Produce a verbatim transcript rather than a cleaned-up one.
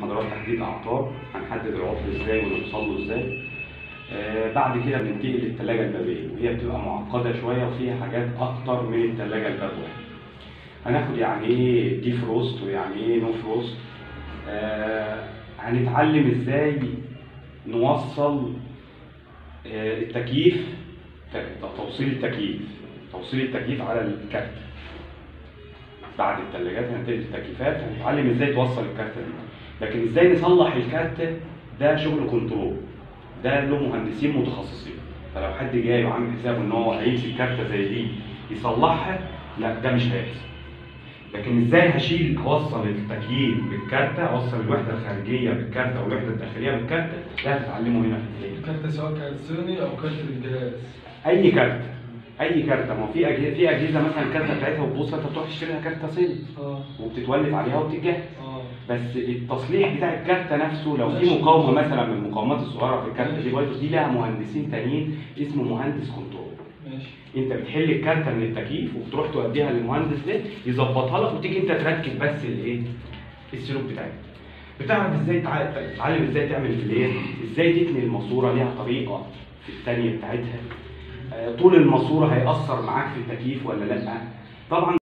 محاضرات تحديد اعطال، هنحدد العطل ازاي ونوصل له ازاي. آه بعد كده بننتقل للثلاجه البابيه، وهي بتبقى معقده شويه وفيها حاجات اكتر من الثلاجه البابيه. هناخد يعني ايه دي فروست ويعني ايه نو فروست. آه هنتعلم ازاي نوصل آه التكييف، توصيل التكييف توصيل التكييف على الكارت. بعد الثلاجات هننتقل للتكييفات، هنتعلم ازاي توصل الكارت دي. لكن ازاي نصلح الكارت ده شغل كنترول، ده له مهندسين متخصصين. فلو حد جاي وعامل حسابه ان هو هيمسك كارته زي دي يصلحها، لا ده مش هيحصل. لكن ازاي هشيل اوصل التكييف بالكارته، اوصل الوحده الخارجيه بالكارته والوحده الداخليه بالكارته، ده هتتعلمه هنا في الكليه. الكارته سواء كانت صيني او كارت الجهاز، اي كارته اي كارته. ما في اجهزه في اجهزه مثلا الكارته بتاعتها وتبص انت تروح تشتري لها كارته صيني اه وبتتولف عليها وبتتجهز. اه بس التصليح بتاع الكارته نفسه لو في مقاومه مثلا من المقاومات الصغيره في الكارته دي بايظه، دي لها مهندسين تانيين اسمه مهندس كنترول. ماشي. انت بتحل الكارته من التكييف وبتروح توديها للمهندس ده يظبطها لك، وتيجي انت تركب بس الايه السلوك بتاعتها. بتعرف ازاي تتعلم ازاي تعمل فلير، ازاي تتني الماسوره، ليها طريقه في الثانيه بتاعتها. طول الماسوره هيأثر معاك في التكييف ولا لا. طبعا